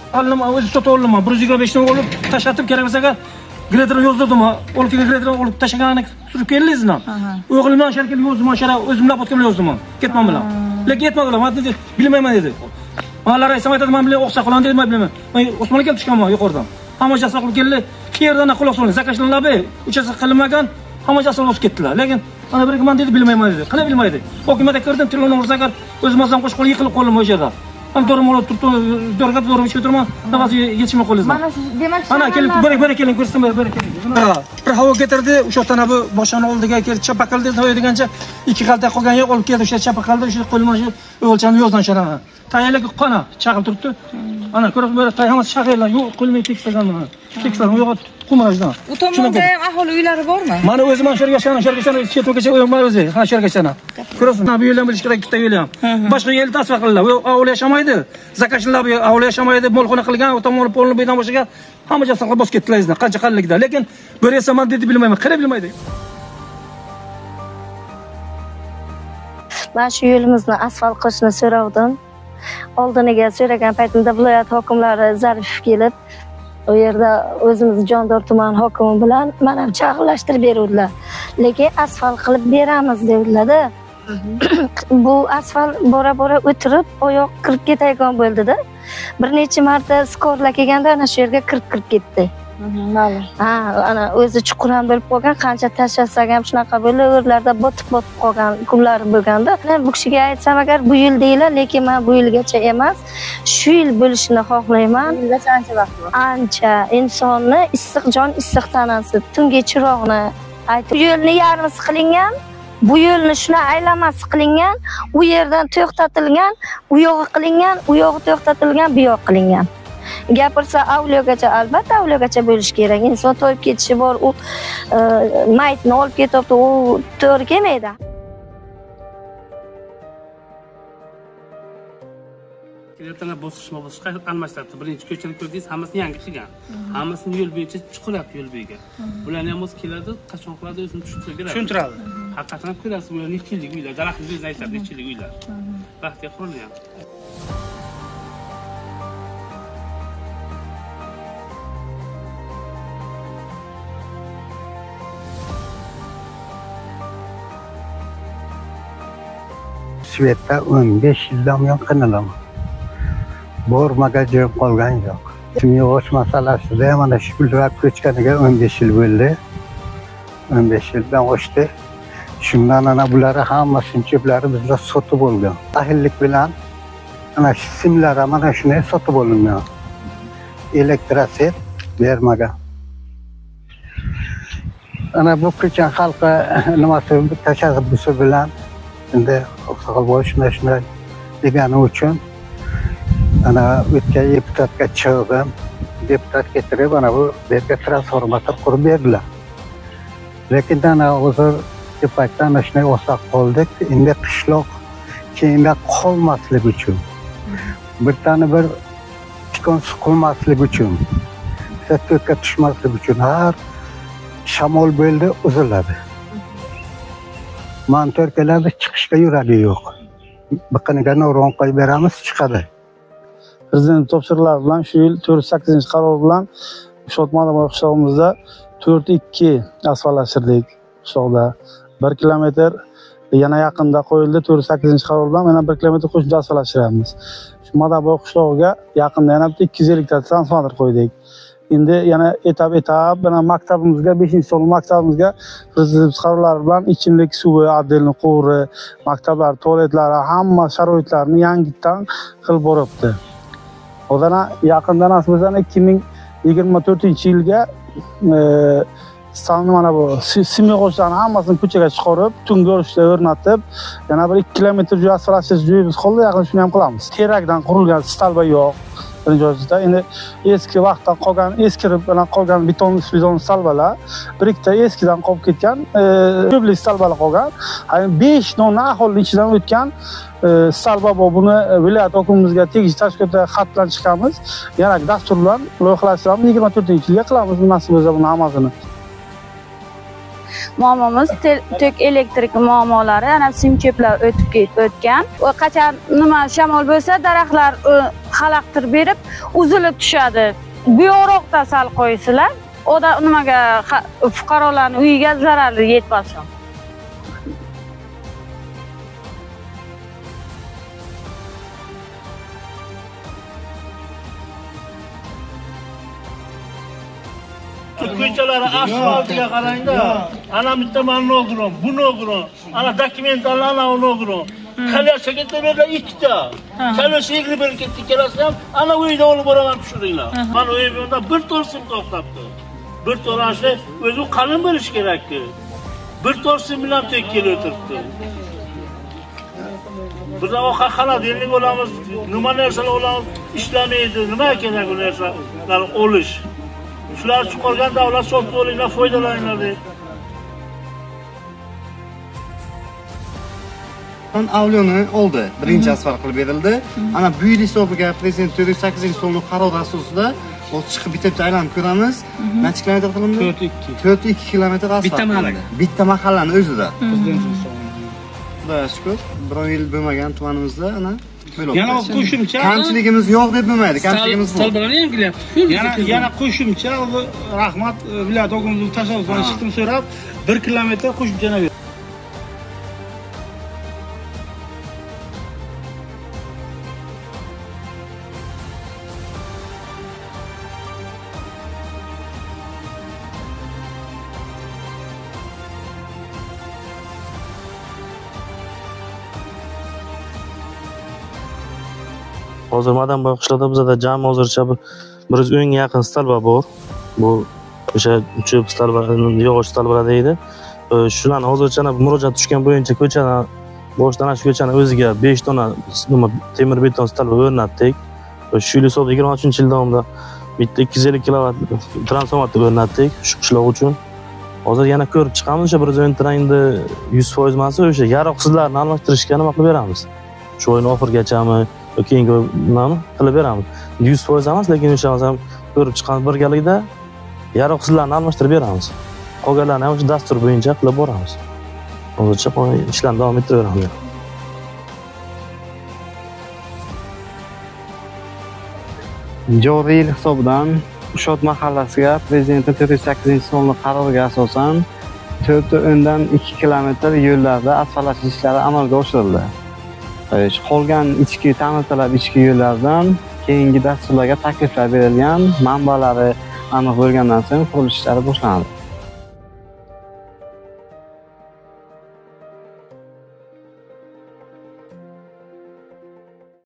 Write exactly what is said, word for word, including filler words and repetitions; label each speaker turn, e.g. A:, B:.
A: Aldım, o'zi sotib oldim. bir yuz yigirma besh dan olib tashlatib kerak bo'lsa, greterni yozdirdim. Olib kelgan greterni olib tashlaganini surib keldingizmi? O'g'lim bilan sharkilga yozdim, mashara o'zim bilan o'tgan yozdim. Ketmam bilan. Lekin ketmadilar. Men dedi, bilmayman dedi. Manlar aytsam aytadi, men bilan o'xsha qo'lan dedi, men bilmayman. Men Osmonga kelib tushganman yuqoridan. Hamma jasad qilib keldi. Yerdan quloq soldi. Zakashlanlabi, uchasi qilinmagan, hamma jasad olib ketdilar. Lekin ana bir men dedi, bilmayman dedi. Qila bilmaydi. Hukumatga kirdim, telefonni ursak, o'zim o'zim qo'shib qolib yiqilib qoldim o'sha yerda. Ham to'g'ri olib turib, to'g'ri to'g'ri ichib o'tirman. Nafas yetishmay qo'ydim.
B: Mana shu demakchi.
A: Ana kelib, bir bir keling ko'rsam, bir keling. Ha, bir havo ketirdi, o'sha tana bu boshani oldiga kelib chapaqildi, degancha ikki qalta qolgan yo'q, olib keldi, o'sha chapaqildi, o'sha qo'lma shu o'lchani yozdan sharaga. Tayyorlik qana, chaqib turibdi. Ana ko'rib, böyle hammasi shag'irlar, yo'q, qo'lmay teksaganman. Teksagan yo'q, qumajdan.
B: U tomonda ham aholi uylari bormi?
A: Mana o'zim mana sherga shana, sherga shana, chetgacha o'yim bor o'zi. Ha, sherga shana. Ko'rasizmi? Bu yo'ldan bilish kerak, bitta yo'l ham. Boshqa yo'l tasvir qildilar. U avliyo yashamaydi. Zakashlar bu avliyo yashamaydi, molxona qilgan, u tomonni polni buydan boshiga hamma jasaqqa bosib ketdilar izdan, qancha qallikda. Lekin bir esa men dedi bilmayman, qara bilmaydi.
C: Men shu yo'limizni asfalt qilishni so'ravdim. Oldiniga so'ragan paytimda viloyat hokimlari Zarif kelib, u yerda o'zimiz Jondor tuman hokimi bilan mana chaqirlashtirib berdilar. Lekin asfalt qilib beramiz dedilar-da. Bu asfalt bora-bora o'tirib, oyoq kirib ketayotgan bo'ldi-da. Bir necha marta skorlar kelganda ana shu yerga kirib-kirib ketdi. Ma'lum. Ha, ana o'zi chuqur ham bo'lib qolgan, qancha tashlasak ham shunaqa bo'lib, o'rlarda botib-botib qolgan kunlar bo'lganda, men bu kishiga aytsam agar bu yil deylar, lekin men bu yilgacha emas, shu yil bo'lishini xohlayman.
B: Yilgacha ancha vaqt bor.
C: Ancha insonni issiq jon, issiq tanasi, tungi chiroqni aytib, bu yo'lni yarmisi qilingan, bu yo'lni shuna aylanmasi qilingan, u yerdan to'xtatilgan, u yog'i qilingan, u yog'i to'xtatilgan, bu yog'i qilingan. Gapirsa avliyogacha albatta avliyogacha bo'lish kerak. Inson to'yib ketishi bor, u maytni olib ketyapti, u to'g'ri kelmaydi.
D: Ertaga bosqichma bosqichga almashtiribdi. Birinchi ko'chani ko'rdingiz, hammasini yangi qilgan. Hammasini yo'l bo'yicha chiqirib yo'l bo'yiga. Bularni ham o'zi keladi, qachon qiladi o'zini tushuntirib beradi. Tushuntiradi. Haqiqatan ko'rasiz, bu necha yillik uylar, daraxtli o'zini aytadi, necha yillik uylar. Vaqtga qurilgan.
E: Svetda o'n besh yildan buyon qiynalyapman. Bormaga joyim qolgan yo'q. Simyog'och masalasida mana shu gullar ko'chganiga o'n besh yil bo'ldi. o'n besh yildan oshdi. Shundan ana bularni hamma shunchablari bizlar sotib olgan. Ahillik bilan ana shu simlar mana shunday sotib olingan. Elektroset bermagan. Ana bu ko'chan xalqi nimasi tashabbusi bilan endi oqsoqol shunday shunday degani uchun ana o'tgan deputatga chiqdim, deputat getirib ana bu yerga transformator qurib berdilar. Lekin ana hozir deputatdan ana shunday o'saq qoldik, endi qishloq keyinda qolmaslik uchun, bir tane bir tikon suqilmaslik uchun, to'kka tushmaslik uchun har shamol bo'ldi uziladi. Montorkalarda chiqishga yuragi yo'q. Biqiniga nurg'on qo'yib beramiz, chiqadi.
F: Prezident topshiriqlari bilan shu yil to'rt yuz sakkizinchi qaror bilan Shotmodaboy qishlog'imizda to'rt ikki asfaltlashtirdik. Qishloqda bir kilometr yana yaqinda qo'yildi. to'rt yuz sakkizinchi qaror bilan yana bir kilometr qo'shimcha asfaltlashtiramiz. Shu Modaboy qishlog'iga yaqinda yana ikki yuz ellik ta transformator qo'ydik. Endi yana etap etap bilan maktabimizga, beshinchi sinf maktabimizga prezident qarorlari bilan ichimlik suvi, отдельный quvuri, maktablar, tualetlari, hamma sharoitlarni yangidan qilib boryapti. O'zana yaqindan aslida ikki ming yigirma to'rtinchi yilga stanni mana bu simyog'ochlarni hammasini ko'chaga chiqarib, tungi olishda o'rnatib, yana bir ikki kilometr joy asfaltlash joyimiz qoldi, yaqin shuni ham qilamiz. Terakdan qurilgan stalba yo'q. Joyda endi eski vaqtdan qolgan, eskirib bilan qolgan beton beton salbalar, bir ikkita eskidan qolib ketgan, ko'pli salbalar qolgan. Hani besh nonni aholining ichidan o'tgan salba bor. Buni viloyat hokimimizga tegishli tashkilotga xat bilan chiqamiz. Yana dastur bilan loyihalashtiramiz. yigirma to'rtinchi yilga qilamiz nasib bo'lsa buni hammasini.
G: muammomiz tok elektrik muammolari, ana sim cheplar o'tib ketib o'tgan. Va qachon nima shamol bo'lsa, daraxtlar xalaqtirib berib, uzilib tushadi. Bu yo'roqda sal qo'ysizlar, oda nimaga fuqarolarning uyiga zarar yetmasin.
H: Ko'chalar asfaltiga qarangda, ana bitta mana nogiron, bu nogiron, ana dokumentlar ana nogiron. Kalasa ketdilar ikkita. Kalasa yigirma bir ketdi, kalasa ham ana uyda olib boraman tushiringlar. Mana u yerda bir torsim to'xtabdi. Bir torasi o'zi qalin bo'lish kerak-ku. Bir torsim bilan tek kelib o'tiribdi. Biz oqa xaladelnik olamiz, nima narsalar olamiz, ishlamaydi, nima kerak bu narsalar olish. Shular chiqargan davlat sotib olinglar, foydalaninglar deydi.
I: Avliyoni oldi, birinchi asfalt qilib berildi. Ana bu yil hisobiga prezident to'rt yuz sakkizinchi sonli qaror asosida o'z chiqib bitta aylanib ko'ramiz. Necha kilometr qilindi?
D: to'rt ikki.
I: to'rt ikki kilometr asfalt.
D: Bitta mahalla.
I: Bitta mahallani o'zida. Xudoga shukr, bir yil bo'lmagan tumanimizda ana
F: yana qo'shimcha
I: kamchiligimiz yo'q deb bo'lmaydi, kamchiligimiz bor.
D: Salbiqni yangilyapti.
F: Yana yana qo'shimcha rahmat viloyat hokimimiz tashabbusidan chiqdim so'rab bir kilometr qo'shimcha berdi.
J: Hozir Madanboy qishloqda bizda jami hozircha bir yuz o'nga yaqin stalba bor. Bu o'sha cho'p stalba, yog'och stalba deydi. Shularni hozircha murojaat tushgan bo'yicha ko'chani boshdan shu ko'chani o'ziga besh dona nima temir beton stalba o'rnatdik. Shu yil hisobda yigirma uchinchi yil davomida bitta ikki yuz ellik kilovat transformator o'rnatdik shu qishloq uchun. Hozir yana ko'rib chiqamiz, o'sha bir yuz o'n endi yuz foiz emas, o'sha yaroqsizlarni almashtirishga nima qilib beramiz. Shu oyning oxirigachami keyingi nimani qilib beramiz. yuz foiz emas, lekin o'sha ham ko'rib chiqqan birgalikda yaroqsizlarni almashtirib beramiz. Qolganlarni ham o'sha dastur bo'yicha qilib boramiz. Hozircha ishlarni davom ettiraveramiz.
I: Joriy yil hisobidan Ushot mahallasiga prezidentning to'rt yuz sakkizinchi sonli qaroriga asosan to'rt o'ndan ikki kilometr yo'llarda asfaltlash ishlari amalga oshirildi. Qolgan ichki ta'mirtalab ichki yo'llardan keyingi dasturlarga takliflar berilgan, manbalari aniq bo'lgandan so'ng qurilish ishlari boshlanadi.